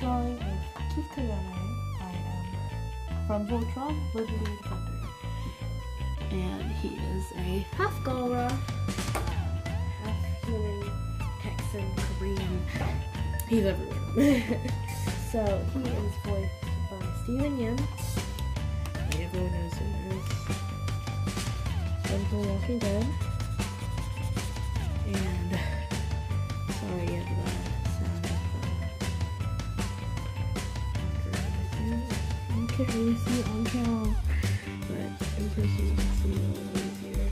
drawing of Keith Kogane. I am from Voltron, Liberty Defender. And he is a half Galra, half human, Texan, Korean. He's everywhere. So he is voiced by Steven Yeun. Everyone knows him as The Walking Dead. And sorry, yeah, the sound of you can't really see it on camera, but in person you can see it a little easier.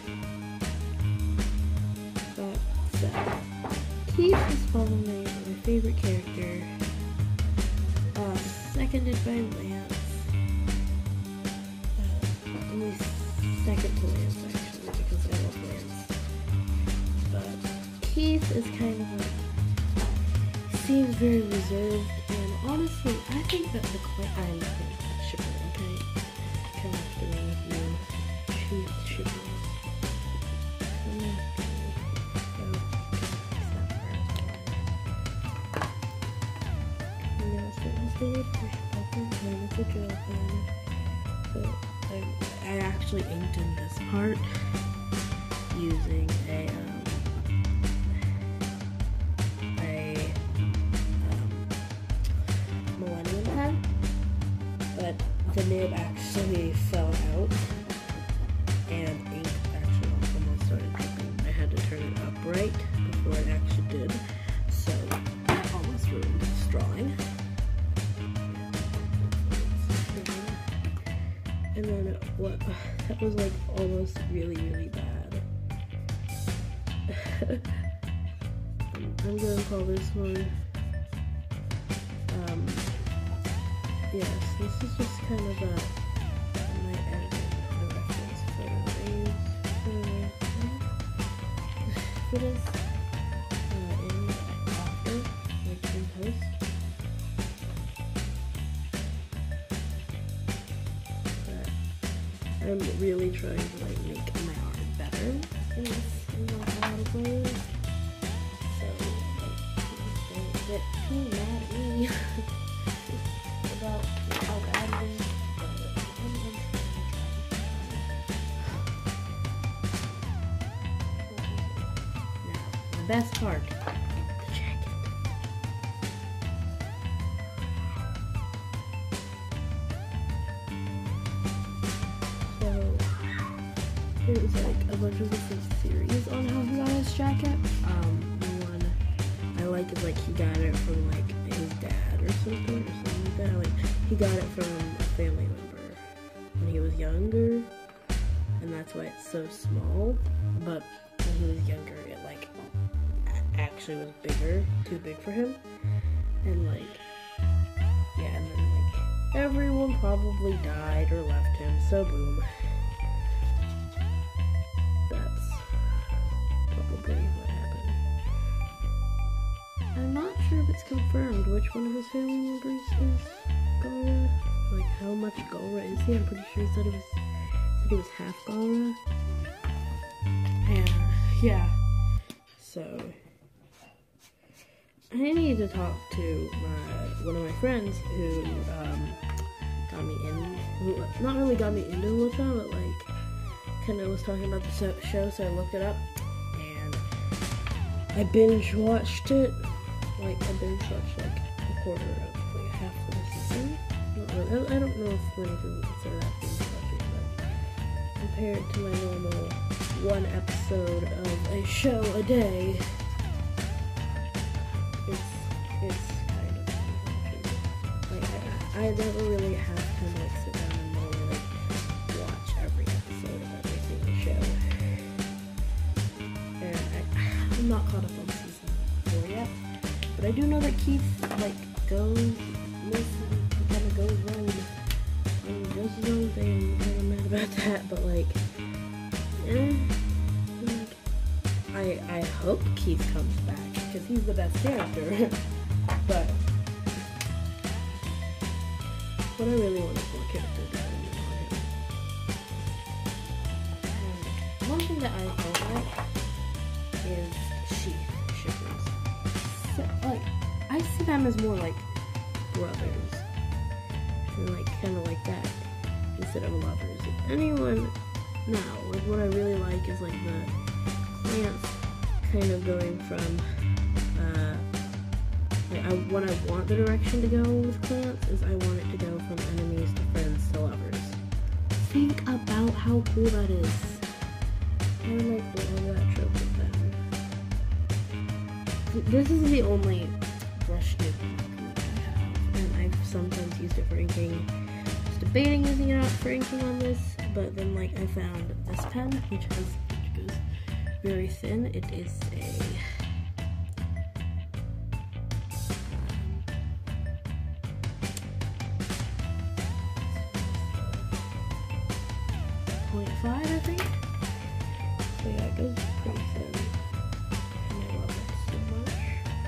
But so Keith is probably my favorite character, seconded by Lance. Only second to Lance actually, because I love Lance. But Keith is kind of like, seems very reserved, and honestly, I think that the I think that shipper, okay? Come after me if you choose shipper. It's a joke, but I actually inked in this part using a Millennium pen, but the nib actually fell out and ink actually almost started dripping. I had to turn it upright before it actually did, so that almost ruined this drawing. And then that was like almost really, really bad. I'm gonna call this one, yes, this is just kind of my editing, the reference for this, in after, like in post. I'm really trying to like make my art better in a lot of ways. So like, don't get too mad at me about how bad it is. Now, the best part, the jacket. There's like a bunch of different theories on how he got his jacket. The one I like is like he got it from like his dad or something like that. Like he got it from a family member when he was younger, and that's why it's so small. But when he was younger, it like actually was bigger, too big for him, and like yeah, and then like everyone probably died or left him. So boom. What happened. I'm not sure if it's confirmed which one of his family members is Galra. Like how much Galra is he? I'm pretty sure he said he was half Galra. And yeah. So I need to talk to one of my friends who got me not really got me into Voltron, but like kind of was talking about the show, so I looked it up. I binge watched it, like a quarter of like half of the season. I don't know if many people consider that binge watching, but compared to my normal one episode of a show a day, it's kind of binge watching. Like I never really have to like sit down and really like watch every episode of every single show. I'm not caught up on season 4 yet, but I do know that Keith like goes rogue, does his own thing. I'm mad about that, but like, I hope Keith comes back because he's the best character. But what I really want is more character development on him. One thing that I don't like is shippers. So, like, I see them as more like brothers. And like kind of like that instead of lovers. If anyone now, like what I really like is like the plants kind of going from what I want the direction to go with plants is I want it to go from enemies to friends to lovers. Think about how cool that is. I would like love that trope with them. This is the only brush tip I have, and I've sometimes used it for inking. I was debating using it out for inking on this, but then like I found this pen, which goes very thin. It is a 0.5, I think. So yeah, it goes pretty thin. And I love it so much.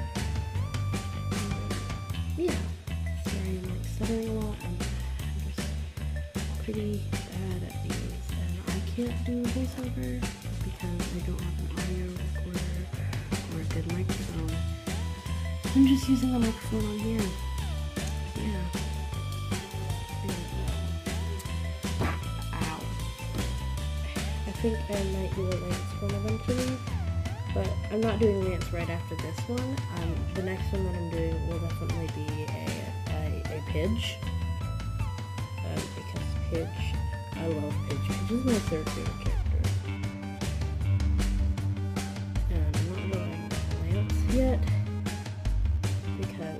And yeah, sorry I'm like stuttering a lot. I'm just pretty bad at these. And I can't do voiceover because I don't have an audio recorder or a good microphone. I'm just using the microphone on here. Yeah. I think I might do a Lance one eventually, but I'm not doing Lance right after this one. The next one that I'm doing will definitely be a Pidge, because Pidge, I love Pidge. Pidge is my third favorite character. And I'm not doing Lance yet, because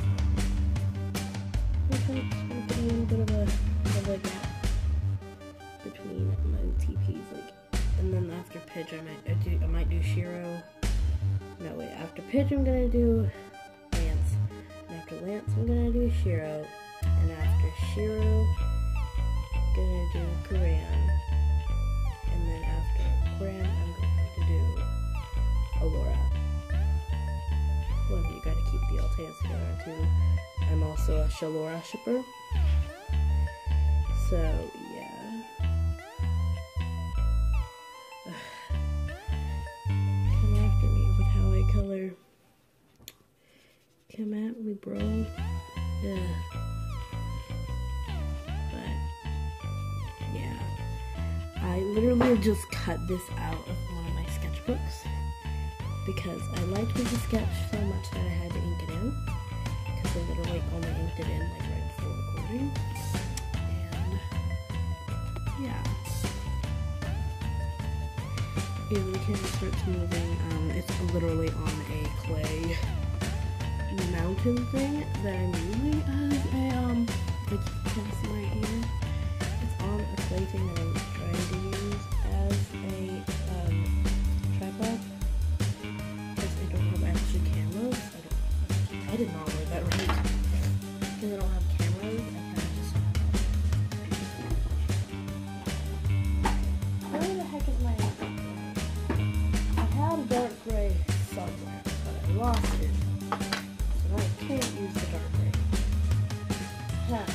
I kind of just want to put a little bit of a gap between my OTPs, like, and then after Pidge I might do Shiro. No wait, after Pidge I'm gonna do Lance, and after Lance I'm gonna do Shiro, and after Shiro I'm gonna do Koran, and then after Koran I'm going to do Alora. Well, you gotta keep the Altans together too. I'm also a Shalora shipper, so yeah. Come after me with how I color. Come at me, bro. Yeah. But yeah, I literally just cut this out of one of my sketchbooks because I liked the sketch so much that I had to ink it in, because I literally only inked it in like right before recording. And yeah. Yeah, the camera starts moving. It's literally on a clay mountain thing that I'm using as a, like you can see right here. It's on a clay thing that I'm trying to use as a, tripod. Because I don't have actually cameras. I did not word that right. Because I don't have cameras, I kind of just... Where the heck is my... I had a dark gray somewhere, but I lost it. So now I can't use the dark gray. Huh.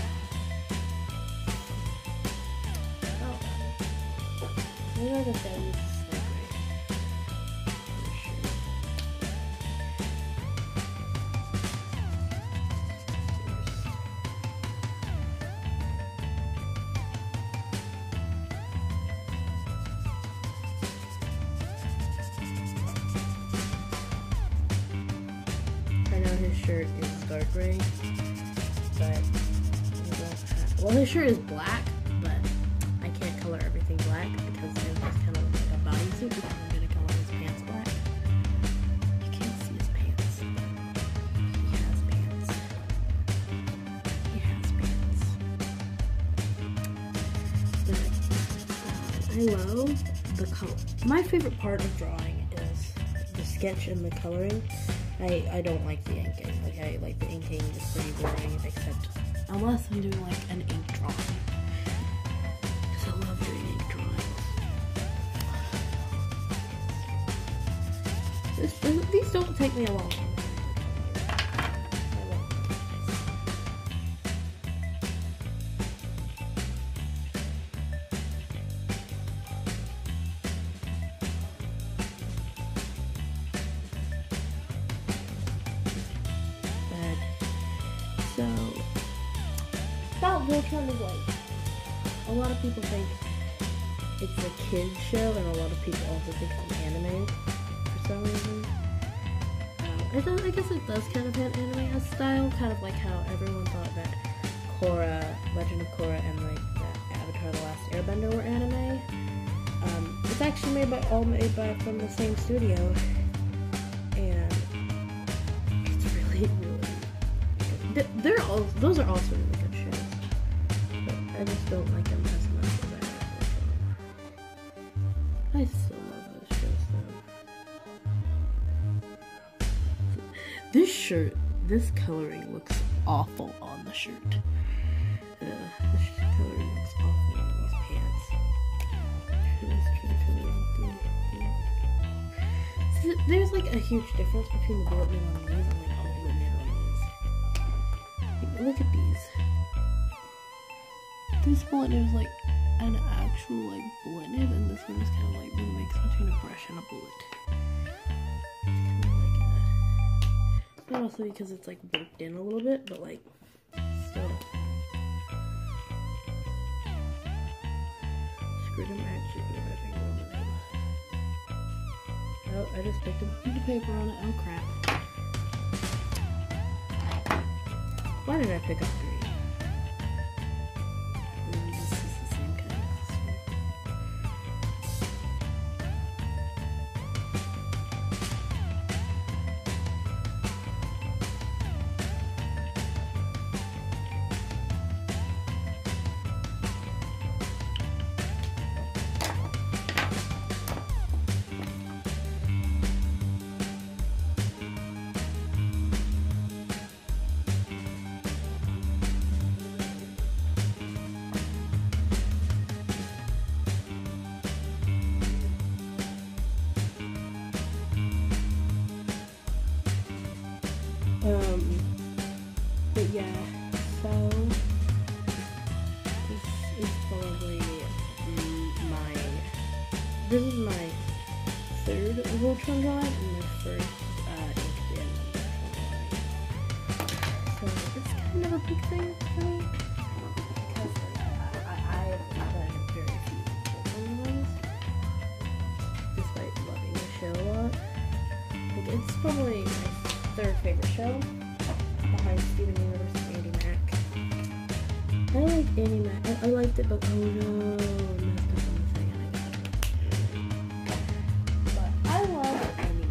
Oh. Maybe I just gotta use the dark gray. For sure. I know his shirt is dark gray, but well, his shirt is black, but I can't color everything black because it was kind of like a bodysuit, because I'm going to color his pants black. You can't see his pants, but he has pants. He has pants. But I love the color. My favorite part of drawing is the sketch and the coloring. I don't like the inking. Like the inking is pretty boring, except unless I'm doing like an ink drawing. Because I love doing ink drawings. These don't take me a long time. So, about Voltron is like, a lot of people think it's a kid's show, and a lot of people also think it's an anime for some reason. I guess it does kind of have anime style, kind of like how everyone thought that Korra, Legend of Korra, and like that Avatar: The Last Airbender were anime. It's actually made by from the same studio, and it's really good. Those are also really good shows, but I just don't like them as much as I like Voltron. I still love those shows though. This shirt, this coloring looks awful on the shirt. This coloring looks awful on these pants. So there's like a huge difference between the bullet men on these and like all bullet men on these. Like, look at these. This bullet nib is like an actual like bullet nib, and this one is kind of like the mix between a brush and a bullet. It's kind of like not also because it's like worked in a little bit, but like still. Screwed him actually with my finger on the nib. Oh, I just picked a piece of paper on it. Oh crap. Why did I pick up 3? This is the same kind as this one. But yeah, so this is probably this is my 3rd Voltron drawing and my first inked in Voltron drawing. So it's kind of a big thing for me because I've done very few Voltron drawings despite loving the show a lot. Like, it's probably my 3rd favorite show behind Steven Universe and Andy Mac. I like Andy Mac. I liked it, but oh no, I messed up on the thing and I got it. But I love Andy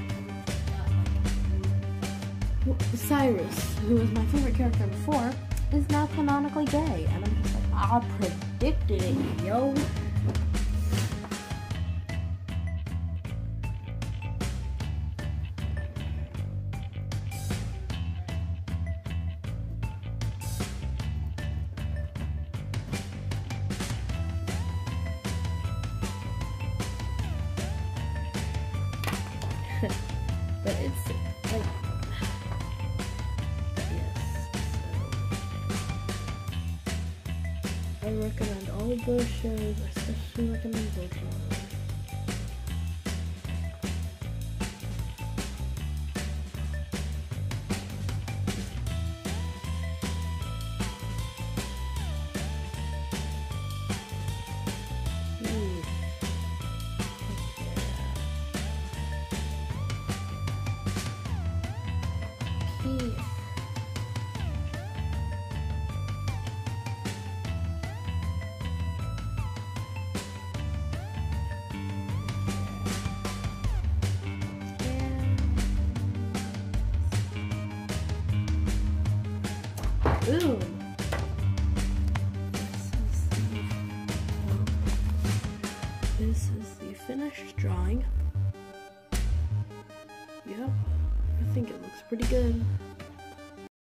Mac. Well, Cyrus, who was my favorite character before, is now canonically gay, and I'm just like, I predicted it, yo. But it's like, yes, so I recommend all of those shows. I especially recommend Voltron. Ooh. This is the finished drawing. Yep, I think it looks pretty good.